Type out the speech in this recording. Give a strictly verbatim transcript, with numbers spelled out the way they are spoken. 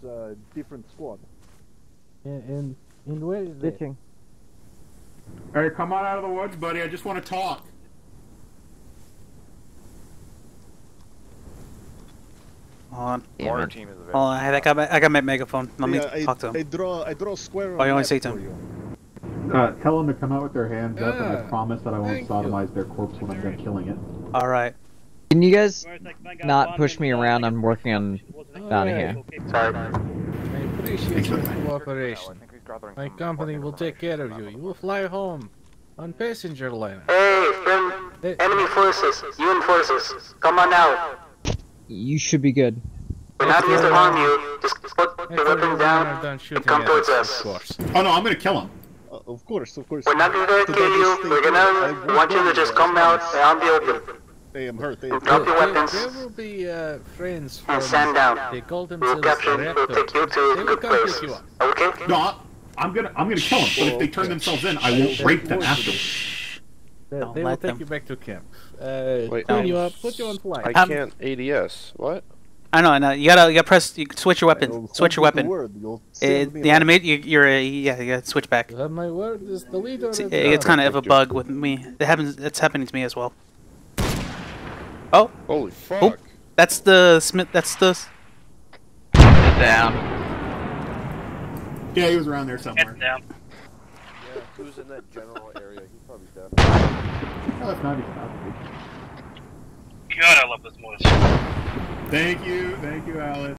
uh, different squad. And, and, and where is it? Alright, come on out of the woods, buddy. I just want to talk. Hold on. Yeah, Hold man. on, team is available. Hold on, I got my, I got my megaphone. Let me yeah, talk I, to him. I draw, I draw a square. Oh, you want to say map to for him? you. Uh, tell them to come out with their hands up, and I Yeah. promise that I won't Thank sodomize you. their corpse when I'm done killing it. Alright. Can you guys not push me around? I'm working on down Alright. here. Sorry. I appreciate your cooperation. My company will take care of you. You will fly home on passenger liner. Hey, friend, Hey. enemy forces, U N forces, come on out. You should be good. We're not here to harm you, just put After your weapon you're down done and shooting come at towards us, us. of course. Oh no, I'm gonna kill him. Uh, of course, of course. We're not here to So kill they you, stay we're here. I gonna won't want you kill to just I come out promise. and I'll be open. They am hurt. They am Drop your There- weapons There will be uh, friends from. and stand down. They call We'll themselves capture, the we'll take you Raptors. to a They will good come place. pick you up. Okay? No, I'm gonna I'm gonna kill him. But if they turn themselves in, I won't rape them afterwards. They, Don't they will let take them. you back to camp. Uh, Wait, clean um, you up, put you on flight. I Um, can't A D S. What? I know, I know. You gotta, you gotta press, you switch your I'll weapon. Switch your hold you to weapon. word. You'll Uh, send me the a- animate, you, you're a, yeah, you gotta switch back. You have my word as the leader It's, of the it's kind army. of a bug with me. It happens, it's happening to me as well. Oh, Holy fuck. oh, that's the Smith, that's the... Down. Yeah, he was around there somewhere. Yeah, who's in that general area? He's probably dead. Oh, that's not even up. God, I love this voice. Thank you, thank you, Alex.